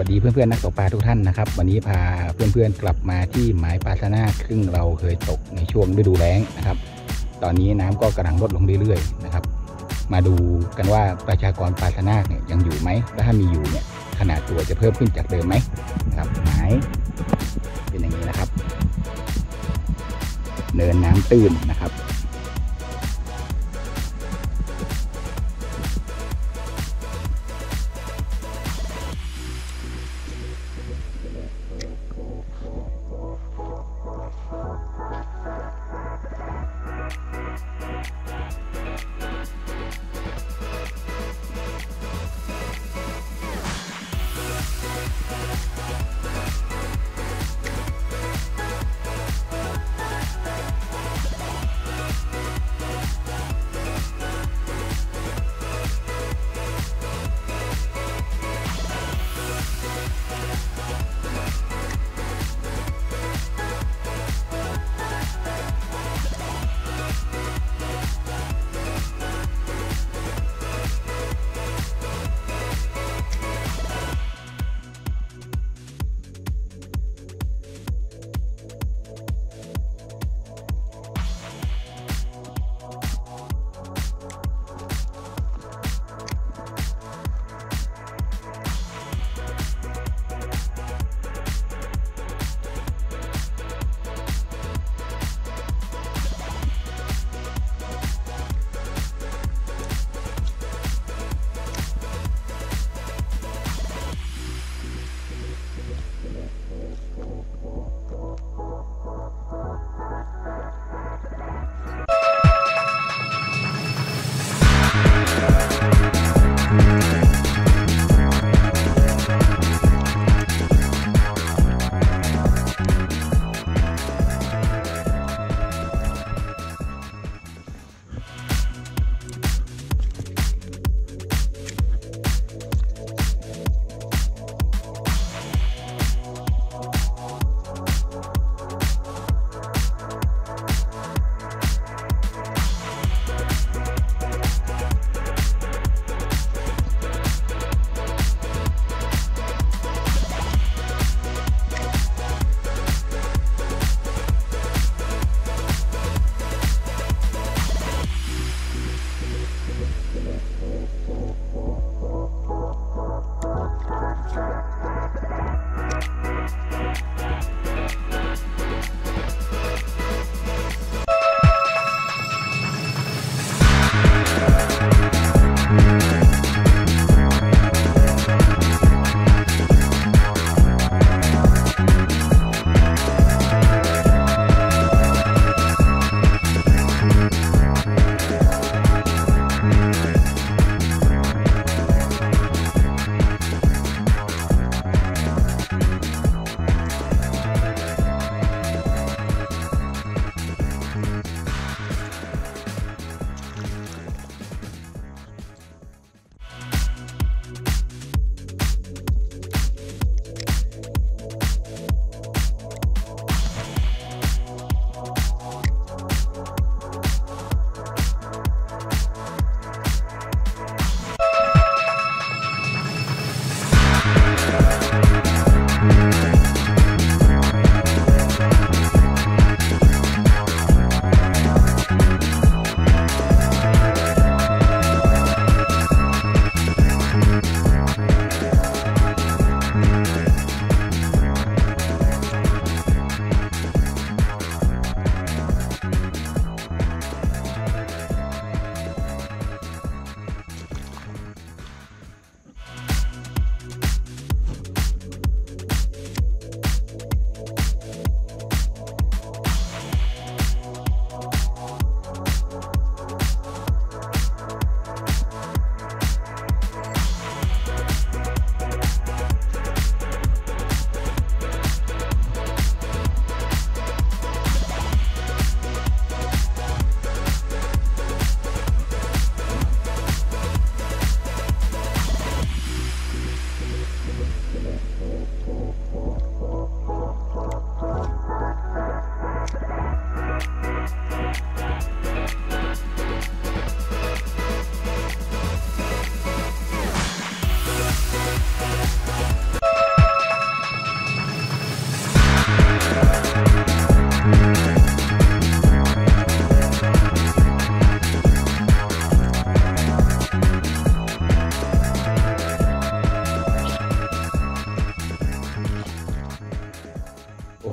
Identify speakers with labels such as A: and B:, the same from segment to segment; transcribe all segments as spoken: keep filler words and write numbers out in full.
A: ดีเพื่อนๆนักตกปลาทุกท่านนะครับวันนี้พาเพื่อนๆกลับมาที่หมายปลาชะนาคซึ่งเราเคยตกในช่วงฤดูแล้งนะครับตอนนี้น้ำก็กำลังลดลงเรื่อยๆนะครับมาดูกันว่าประชากรปลาชะนาคเนี่ยยังอยู่ไหมและถ้ามีอยู่เนี่ยขนาดตัวจะเพิ่มขึ้นจากเดิมไหมนะครับหมายเป็นอย่างนี้นะครับเนินน้ำตื้นนะครับ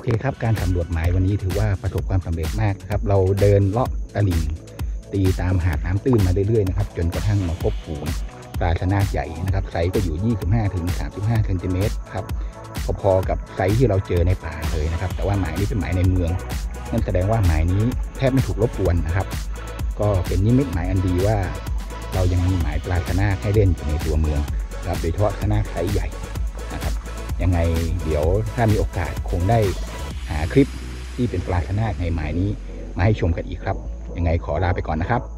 A: เคครับการสำรวจหมายวันนี้ถือว่าประสบความสำเร็จมากนะครับเราเดินเลาะตลิ่งตีตามหาดน้ำตื้นมาเรื่อยๆนะครับจนกระทั่งมาพบฝูงปลาชะนาใหญ่นะครับไซส์ก็อยู่ ยี่สิบห้าถึงสามสิบห้าเซนติเมตรครับพอๆกับไซส์ที่เราเจอในป่าเลยนะครับแต่ว่าหมายนี้เป็นหมายในเมืองนั่นแสดงว่าหมายนี้แทบไม่ถูกรบกวนนะครับก็เป็นนิมิตหมายอันดีว่าเรายังมีหมายปลาชะนาให้เล่นอยู่ในตัวเมืองครับโดยเฉพาะชะนาไซส์ใหญ่นะครับยังไงเดี๋ยวถ้ามีโอกาสคงได้หาคลิปที่เป็นปลาชะนาในหมายนี้มาให้ชมกันอีกครับยังไงขอลาไปก่อนนะครับ